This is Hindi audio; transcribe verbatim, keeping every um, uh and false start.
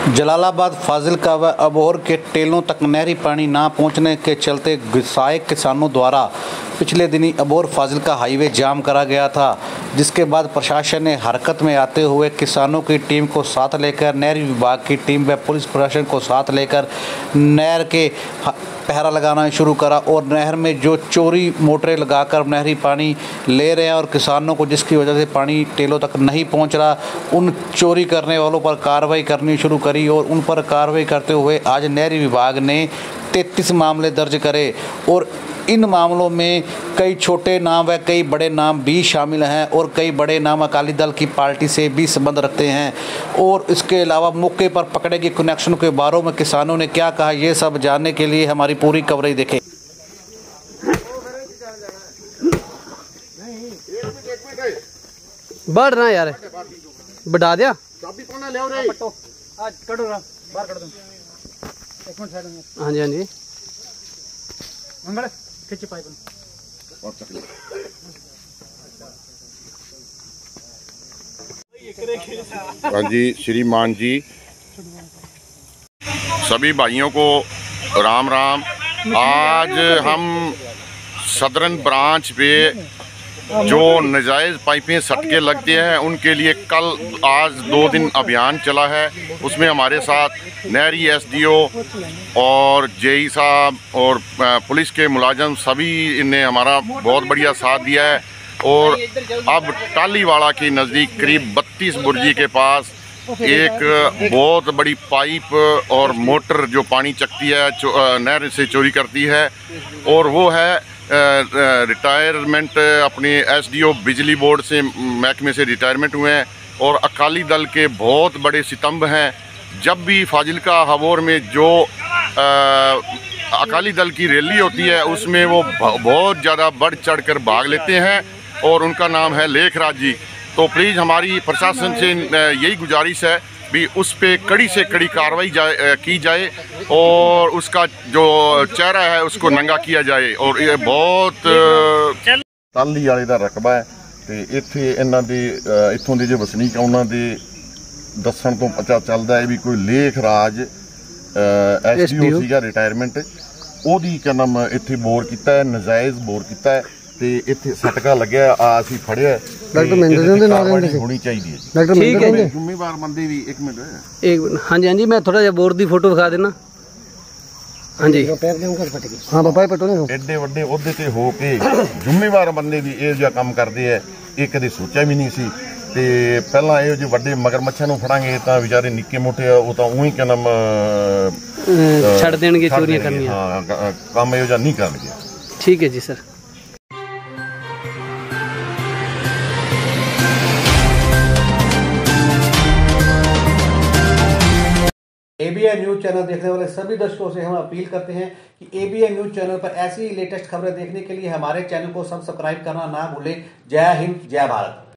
जलालाबाद, फाजिलका व अबोहर के टेलों तक नहरी पानी न पहुंचने के चलते गुस्साए किसानों द्वारा पिछले दिनी अबोहर फाजिलका हाईवे जाम करा गया था, जिसके बाद प्रशासन ने हरकत में आते हुए किसानों की टीम को साथ लेकर नहर विभाग की टीम व पुलिस प्रशासन को साथ लेकर नहर के पहरा लगाना शुरू करा और नहर में जो चोरी मोटरें लगाकर नहरी पानी ले रहे हैं और किसानों को जिसकी वजह से पानी टेलों तक नहीं पहुंच रहा, उन चोरी करने वालों पर कार्रवाई करनी शुरू करी और उन पर कार्रवाई करते हुए आज नहरी विभाग ने तैंतीस मामले दर्ज करे और इन मामलों में कई छोटे नाम व कई बड़े नाम भी शामिल हैं और कई बड़े नाम अकाली दल की पार्टी से भी संबंध रखते हैं। और इसके अलावा मौके पर पकड़े गए कनेक्शन के बारे में किसानों ने क्या कहा, ये सब जानने के लिए हमारी पूरी कवरेज देखें। बढ़ रहा यार, बढ़ा दिया हाँ जी हाँ जी हाँ जी, श्रीमान जी, सभी भाइयों को राम राम। आज हम सदरन ब्रांच पे जो नजायज़ पाइपें सटके लगते हैं उनके लिए कल आज दो दिन अभियान चला है। उसमें हमारे साथ नहरी एसडीओ और जेई साहब और पुलिस के मुलाजम सभी ने हमारा बहुत बढ़िया साथ दिया है। और अब टालीवाड़ा के नज़दीक करीब बत्तीस बुर्जी के पास एक बहुत बड़ी पाइप और मोटर जो पानी चकती है, नहर से चोरी करती है, और वो है रिटायरमेंट अपने एसडीओ बिजली बोर्ड से महकमे से रिटायरमेंट हुए हैं और अकाली दल के बहुत बड़े सितंभ हैं। जब भी फाजिलका अबोहर में जो आ, अकाली दल की रैली होती है उसमें वो बहुत ज़्यादा बढ़ चढ़ कर भाग लेते हैं और उनका नाम है लेखराज जी। तो प्लीज़ हमारी प्रशासन से यही गुजारिश है भी उस पे कड़ी से कड़ी कार्रवाई जाए की जाए और उसका जो चेहरा है उसको नंगा किया जाए। और ये बहुत टाली वाले का रकबा है तो इत्थे इन्हां दे इत्थों दे जो वसनीक उन्हां दे दस्सण तो पता चलदा है भी कोई लेखराज एसडीओ सीगा रिटायरमेंट, ओदी क्या नाम इत्थे बोर कीता है, नजायज़ बोर कीता है ते इत्थे सटका लग्या आ असीं फड़िया डॉक्टर महेंद्र दे नाल होनी चाहिए डॉक्टर महेंद्र जिम्मेवार बंदे भी एक मिनट एक हाँ जी हाँ जी मैं थोड़ा जिहा बोर दी फोटो दिखा देना। हाँ जी हाँ पापा पटो एडे वड्डे ओहदे ते हो के जिम्मेवार बंदे भी इहो जिहा काम करदे है, ये कदे सोचा भी नहीं सी। ते पहला इहो जे वड्डे मगरमच्छां नूं फड़ांगे तां विचारे निक्के मोटे वो तां उही क्या नाम छड़ देणगे चोरियां करनियां। हाँ काम इहो जिहा नहीं करनगे। ठीक है जी सर। एबीएन न्यूज चैनल देखने वाले सभी दर्शकों से हम अपील करते हैं कि एबीएन न्यूज चैनल पर ऐसी ही लेटेस्ट खबरें देखने के लिए हमारे चैनल को सब्सक्राइब करना ना भूलें। जय हिंद, जय भारत।